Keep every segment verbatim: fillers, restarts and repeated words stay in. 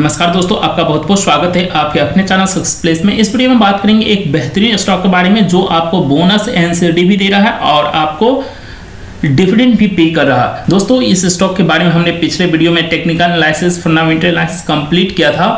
नमस्कार दोस्तों, आपका बहुत बहुत स्वागत है आपके अपने चैनल सक्सेस प्लेस में। इस वीडियो में बात करेंगे एक बेहतरीन स्टॉक के बारे में जो आपको बोनस एनसीडी भी दे रहा है और आपको डिविडेंड भी पे कर रहा है। दोस्तों, इस स्टॉक के बारे में हमने पिछले वीडियो में technical analysis, fundamental analysis complete किया था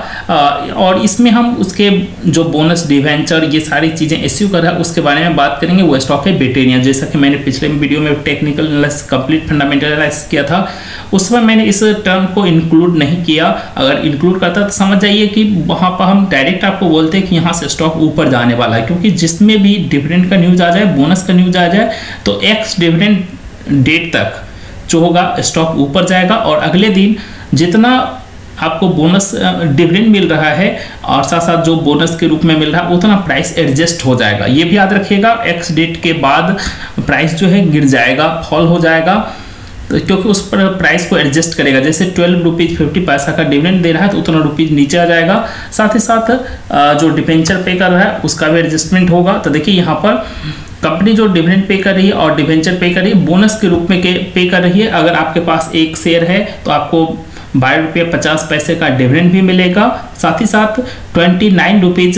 और इसमें हम उसके जो बोनस डिवेंचर ये सारी चीज़ें इश्यू कर रहा है उसके बारे में बात करेंगे। वो स्टॉक है बेटेनिया। जैसा कि मैंने पिछले वीडियो में technical analysis complete fundamental analysis किया था, उस समय मैंने इस टर्म को इंक्लूड नहीं किया। अगर इंक्लूड करता तो समझ जाइए कि वहाँ पर हम डायरेक्ट आपको बोलते हैं कि यहाँ से स्टॉक ऊपर जाने वाला है, क्योंकि जिसमें भी डिविडेंड का न्यूज़ आ जाए, बोनस का न्यूज़ आ जाए तो एक्स डिविडेंड डेट तक जो होगा स्टॉक ऊपर जाएगा और अगले दिन जितना आपको बोनस डिविडेंड मिल रहा है और साथ साथ जो बोनस के रूप में मिल रहा है उतना प्राइस एडजस्ट हो जाएगा। ये भी याद रखिएगा, एक्स डेट के बाद प्राइस जो है गिर जाएगा, फॉल हो जाएगा, तो क्योंकि उस पर प्राइस को एडजस्ट करेगा। जैसे ट्वेल्व रुपीज़ फिफ्टी पैसा का डिविडेंड दे रहा है तो उतना रुपीज़ नीचे आ जाएगा। साथ ही साथ जो डिबेंचर पे कर रहा है उसका भी एडजस्टमेंट होगा। तो देखिए यहाँ पर कंपनी जो डिविडेंड पे कर रही है और डिवेंचर पे कर रही है, बोनस के रूप में के पे कर रही है। अगर आपके पास एक शेयर है तो आपको बारह रुपये पचास पैसे का डिविडेंड भी मिलेगा। साथ ही साथ twenty nine rupees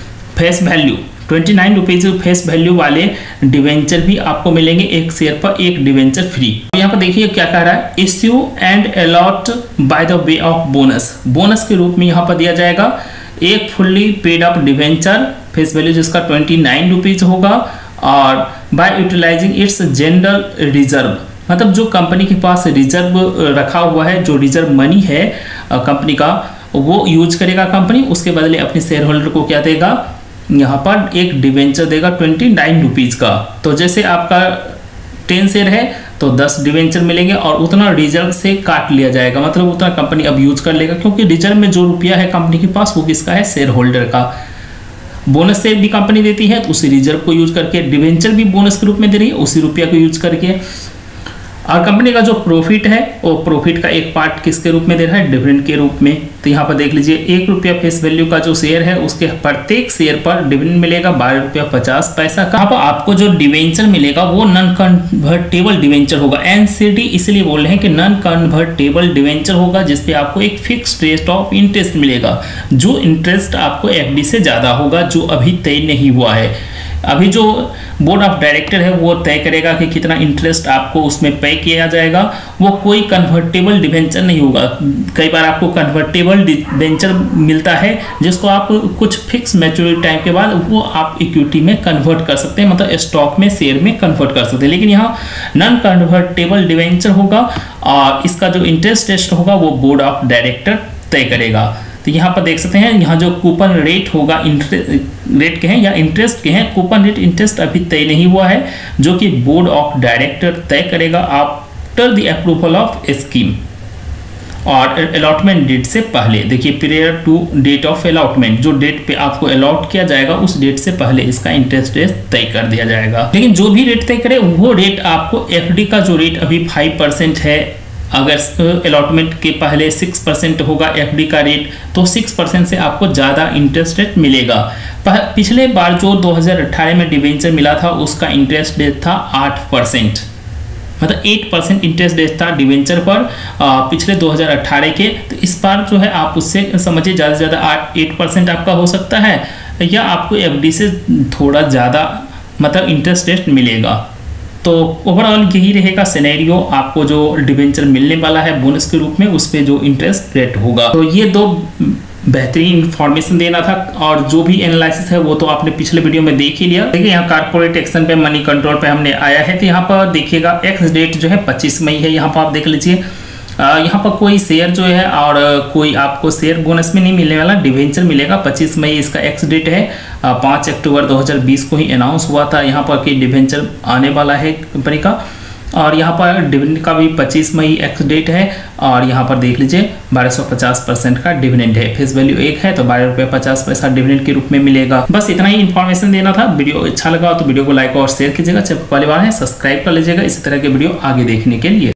face value twenty nine rupees face value वाले डिवेंचर भी आपको मिलेंगे। एक शेयर पर एक डिवेंचर फ्री। यहाँ पर देखिए क्या कह रहा है, issue and allot by the way of bonus. Bonus के रूप में यहाँ पर दिया जाएगा एक fully paid up debenture face value जिसका ट्वेंटी नाइन रुपीज़ होगा और by utilising its general reserve, मतलब जो कंपनी के पास रिजर्व रखा हुआ है, जो रिजर्व मनी है कंपनी का, वो यूज करेगा कंपनी। उसके बदले अपने शेयर होल्डर को क्या देगा, यहाँ पर एक डिवेंचर देगा ट्वेंटी नाइन रुपीज़ का। तो जैसे आपका टेन शेयर है तो दस डिवेंचर मिलेंगे और उतना रिजर्व से काट लिया जाएगा, मतलब उतना कंपनी अब यूज कर लेगा, क्योंकि रिजर्व में जो रुपया है कंपनी के पास वो किसका है, शेयर होल्डर का। बोनस से भी कंपनी देती है तो उसी रिजर्व को यूज करके, डिवेंचर भी बोनस के रूप में दे रही है उसी रुपया को यूज करके। और कंपनी का जो प्रॉफिट है वो प्रॉफिट का एक पार्ट किसके रूप में दे रहा है, डिविडेंड के रूप में। तो यहाँ पर देख लीजिए, एक रुपया फेस वैल्यू का जो शेयर है उसके प्रत्येक शेयर पर डिविडेंड मिलेगा बारह रुपया पचास पैसा का। यहाँ पर आपको जो डिवेंचर मिलेगा वो नॉन कन्वर्टेबल डिवेंचर होगा। एनसीडी इसलिए बोल रहे हैं कि नॉन कन्वर्टेबल डिवेंचर होगा, जिसपे आपको एक फिक्स रेट ऑफ इंटरेस्ट मिलेगा। जो इंटरेस्ट आपको एफडी से ज़्यादा होगा, जो अभी तय नहीं हुआ है। अभी जो बोर्ड ऑफ डायरेक्टर है वो तय करेगा कि कितना इंटरेस्ट आपको उसमें पे किया जाएगा। वो कोई कन्वर्टेबल डिवेंचर नहीं होगा। कई बार आपको कन्वर्टेबल डिवेंचर मिलता है जिसको आप कुछ फिक्स मैच्योरिटी टाइम के बाद वो आप इक्विटी में कन्वर्ट कर सकते हैं, मतलब स्टॉक में, शेयर में कन्वर्ट कर सकते हैं। लेकिन यहाँ नॉन कन्वर्टेबल डिवेंचर होगा और इसका जो इंटरेस्ट रेट होगा वो बोर्ड ऑफ डायरेक्टर तय करेगा। तो यहाँ पर देख सकते हैं, यहाँ जो कूपन रेट होगा, इंटरेस्ट रेट के हैं या इंटरेस्ट के हैं, कूपन रेट इंटरेस्ट अभी तय नहीं हुआ है, जो कि बोर्ड ऑफ डायरेक्टर तय करेगा after the approval of scheme और अलॉटमेंट डेट से पहले। देखिए, period to date of allotment, जो डेट पे आपको अलॉट किया जाएगा उस डेट से पहले इसका इंटरेस्ट रेट तय कर दिया जाएगा। लेकिन जो भी रेट तय करे वो रेट आपको एफडी का जो रेट अभी फाइव परसेंट है, अगर अलॉटमेंट के पहले सिक्स परसेंट होगा एफडी का रेट तो सिक्स परसेंट से आपको ज़्यादा इंटरेस्ट रेट मिलेगा। पिछले बार जो दो हज़ार अठारह में डिवेंचर मिला था उसका इंटरेस्ट रेट था आठ परसेंट, मतलब एट परसेंट इंटरेस्ट रेट था डिवेंचर पर पिछले दो हज़ार अठारह के। तो इस बार जो है आप उससे समझिए ज़्यादा से ज़्यादा आठ एट परसेंट आपका हो सकता है, या आपको एफडी से थोड़ा ज़्यादा मतलब इंटरेस्ट रेट मिलेगा। तो ओवरऑल यही रहेगा सिनेरियो, आपको जो डिवेंचर मिलने वाला है बोनस के रूप में उस पर जो इंटरेस्ट रेट होगा। तो ये दो बेहतरीन इंफॉर्मेशन देना था और जो भी एनालिसिस है वो तो आपने पिछले वीडियो में देख ही लिया। देखिए, यहाँ कारपोरेट एक्शन पे, मनी कंट्रोल पे हमने आया है। तो यहाँ पर देखिएगा एक्स डेट जो है पच्चीस मई है। यहाँ पर आप देख लीजिए, यहाँ पर कोई शेयर जो है और कोई आपको शेयर बोनस में नहीं मिलने वाला, डिवेंचर मिलेगा पच्चीस मई इसका एक्स डेट है। पाँच अक्टूबर दो हज़ार बीस को ही अनाउंस हुआ था यहाँ पर कि डिवेंचर आने वाला है कंपनी का। और यहाँ पर डिविडेंड का भी पच्चीस मई एक्स डेट है और यहाँ पर देख लीजिए बारह सौ पचास परसेंट का डिविडेंड है। फेस वैल्यू एक है तो बारह रुपये पचास पैसा डिविडेंड के रूप में मिलेगा। बस इतना ही इन्फॉर्मेशन देना था। वीडियो अच्छा लगा तो वीडियो को लाइक और शेयर कीजिएगा। पहली बार है सब्सक्राइब कर लीजिएगा इसी तरह के वीडियो आगे देखने के लिए।